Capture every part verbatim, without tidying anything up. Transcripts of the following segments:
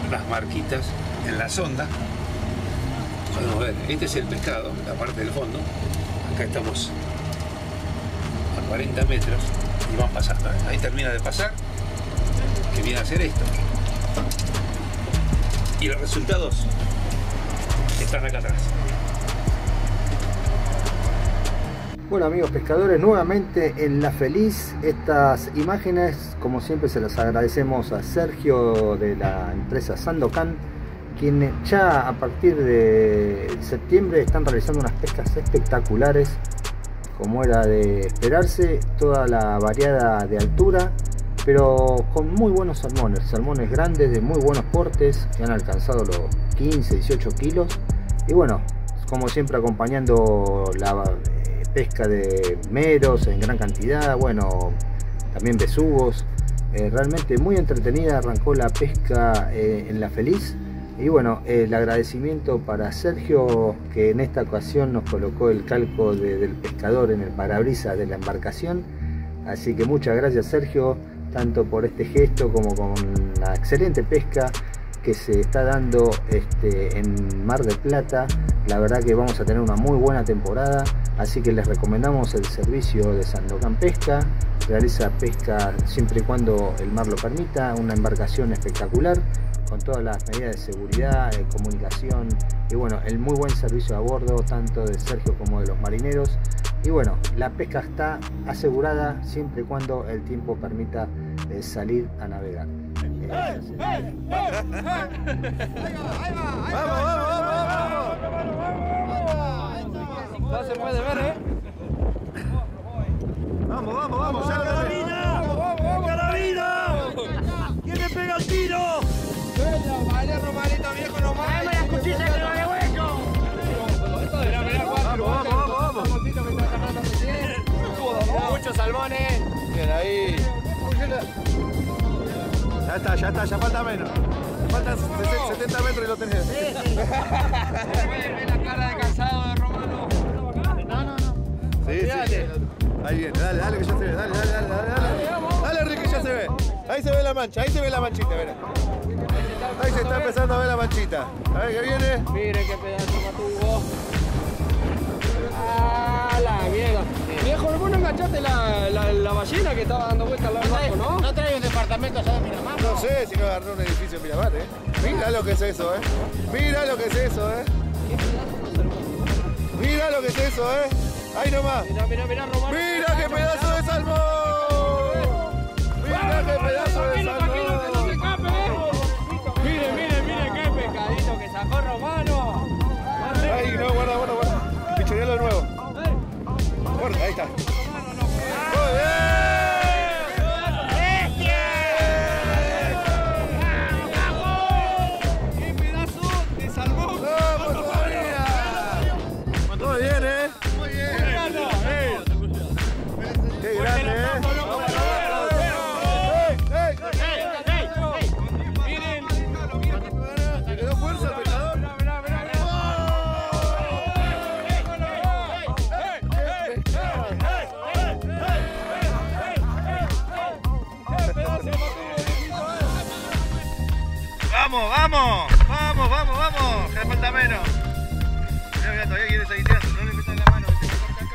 las marquitas en la sonda. Podemos ver, este es el pescado, la parte del fondo. Acá estamos a cuarenta metros y van pasando. Ahí termina de pasar, que viene a hacer esto. Y los resultados están acá atrás. Bueno amigos pescadores, nuevamente en La Feliz. Estas imágenes, como siempre, se las agradecemos a Sergio de la empresa Sandokan, quien ya a partir de septiembre están realizando unas pescas espectaculares, como era de esperarse, toda la variada de altura, pero con muy buenos salmones, salmones grandes de muy buenos portes, que han alcanzado los quince, dieciocho kilos, y bueno, como siempre acompañando la pesca de meros en gran cantidad, bueno, también besugos. Eh, realmente muy entretenida arrancó la pesca eh, en La Feliz. Y bueno, eh, el agradecimiento para Sergio, que en esta ocasión nos colocó el calco de, del pescador en el parabrisas de la embarcación. Así que muchas gracias Sergio, tanto por este gesto como con la excelente pesca que se está dando este, en Mar del Plata. La verdad que vamos a tener una muy buena temporada, así que les recomendamos el servicio de Sandokan Pesca. Realiza pesca siempre y cuando el mar lo permita, una embarcación espectacular con todas las medidas de seguridad, de comunicación y bueno, el muy buen servicio a bordo tanto de Sergio como de los marineros. Y bueno, la pesca está asegurada siempre y cuando el tiempo permita eh, salir a navegar. Eh, ¡Hey! ¡Hey! ¡Hey! ¡Ahí va! ¡Ahí va! ¡Vamos, vamos, vamos! No se puede ver, ¿eh? ¡Vamos, vamos, vamos! ¡Ya carabina! ¡Carabina! ¿Quién le pega el tiro? ¡Vale, Romanito, viejo, no más! ¡Dame las cuchillas que no le hueco! Mirá, mirá, vamos, vamos, vamos, vamos. Muchos salmones. Bien, ahí. Ya está, ya está, ya falta menos. Faltan setenta metros y lo tenés. Sí, sí. Ve la cara de cansado de Romano. No, no, no. Sí, sí. Ahí viene, dale, dale que ya se ve. Dale, dale, dale, dale. Dale, dale Ricky, ya se ve. Ahí se ve la mancha, ahí se ve la manchita, verá. Ahí se está empezando a ver la manchita. A ver qué viene. Mire qué pedazo matuvo. ¡Ah, la mierda! Viejo, ¿vos no enganchaste la, la, la ballena que estaba dando vueltas al lado del barco, no? ¿No trae un departamento allá de Miramar? No sé si no agarró un edificio en Miramar, ¿eh? Mira lo que es eso, ¿eh? Mira lo que es eso, ¿eh? Mira lo que es eso, ¿eh? Ahí nomás. Mira, mira, mira, Romano. Mira qué pedazo de salmón. Mira qué pedazo de salmón. Mire, mire, mire qué pescadito que sacó Romano. Ahí, no, guarda, guarda, guarda. Pichonealo de nuevo. Guarda, ahí está. ¡Muy bien! ¡Qué pedazo de salmón! ¡Vamos todavía! Muy bien, ¿eh? Muy bien. ¡Qué grande, eh! ¡Vamos, vamos! ¡Vamos, vamos, vamos! ¡Que le falta menos! Mira, mira, todavía quiere seguir tirando, no le metas la mano, que se me corta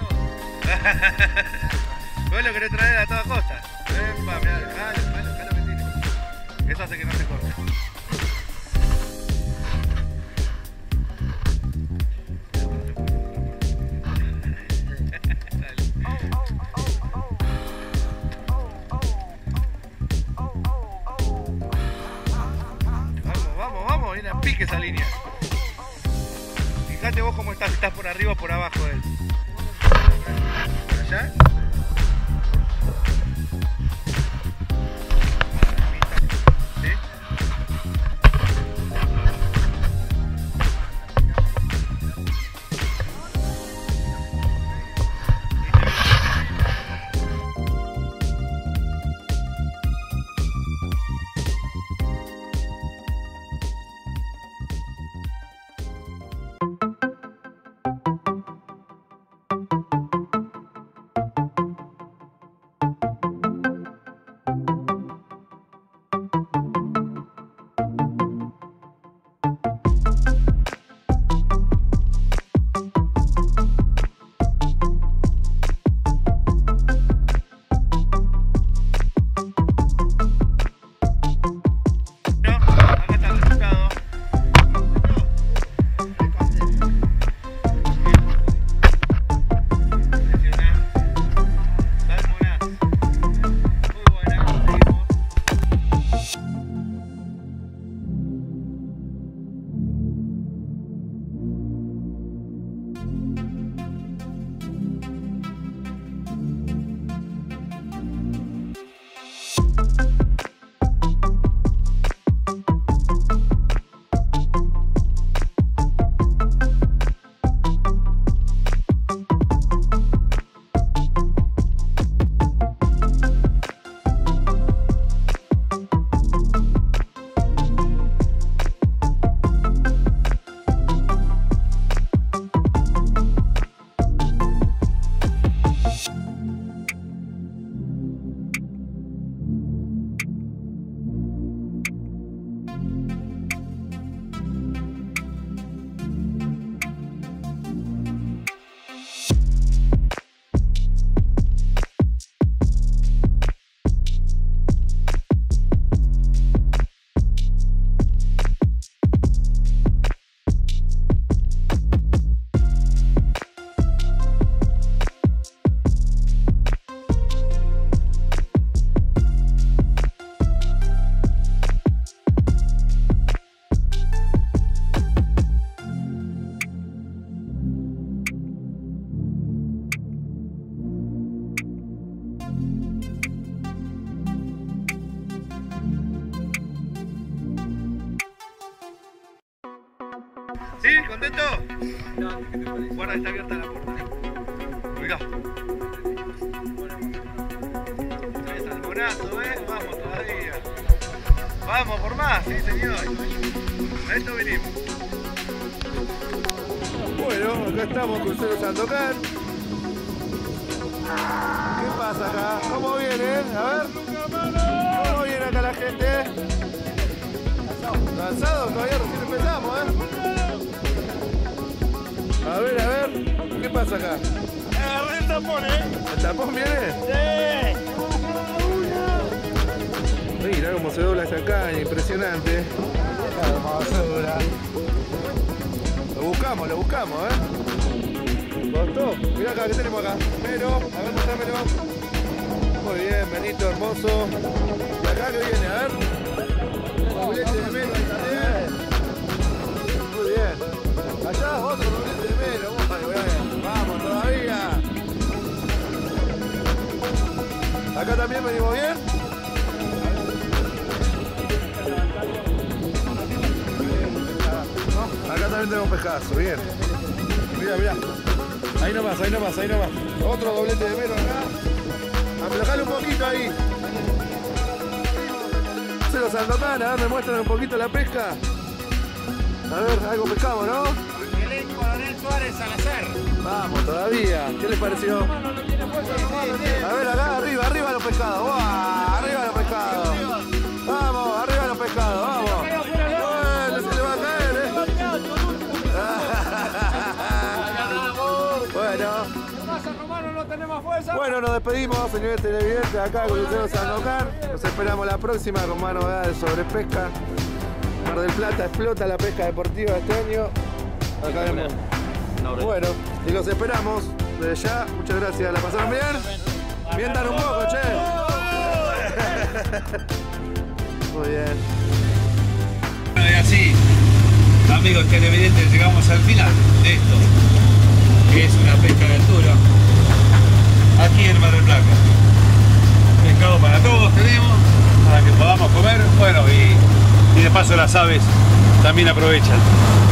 todo. Vos lo querés traer a toda costa. Epa, mirá, dejalo, dejalo, dejalo que tire. Eso hace que no se corte. Viene a pique esa línea. Fíjate vos cómo estás, si estás por arriba o por abajo de él. ¿Por allá? ¿Sí? ¿Sí? ¿Contento? Guarda, está abierta la puerta. Ubicá. Tres salmonazos, ¿eh? Vamos todavía. Vamos por más, sí señor. A esto venimos. Bueno, acá estamos, Crucero Sandokan. ¿Qué pasa acá? ¿Cómo vienen? A ver. ¿Cómo viene acá la gente? ¿Cansados? Todavía recién empezamos, ¿eh? A ver, a ver. ¿Qué pasa acá? Agarré el tapón, ¿eh? ¿El tapón viene? Sí. Mira cómo se dobla esa caña, impresionante. Lo buscamos, lo buscamos, ¿eh? ¿Costó? Mirá acá, ¿qué tenemos acá? Mero, a ver, mostrámelo. Muy bien, Benito, hermoso. ¿Y acá qué viene? A ver. Doblete de Mero ahí también. Muy bien. Allá otro doblete de Mero. Muy bien. Vamos todavía. Acá también venimos bien. Acá también tenemos pescazo, bien. Mirá, mirá. Ahí nomás, ahí nomás, ahí nomás. Otro doblete de Mero acá. Aflojale un poquito ahí. Se los Sandokan, a ver, me muestran un poquito la pesca. A ver, algo pescamos, ¿no? Angelín Coronel Suárez Salazar. Vamos, todavía. ¿Qué les pareció? A ver, acá, arriba, arriba los pescados. ¡Wow! Arriba los pescados. Vamos, arriba los pescados, vamos. Bueno, se le va a caer, ¿eh? Bueno. Bueno, nos despedimos, señores televidentes, acá con Crucero Sandokan. Nos esperamos la próxima con más novedades sobre pesca. Mar del Plata explota la pesca deportiva este año. Acá vemos. Bueno, y los esperamos desde ya. Muchas gracias. ¿La pasaron bien? Mientan un poco, che. Muy bien. Bueno, y así, amigos televidentes, llegamos al final de esto, que es una pesca de altura, aquí en Mar del Plata. Pescado para todos tenemos, para que podamos comer, bueno, y, y de paso las aves también aprovechan.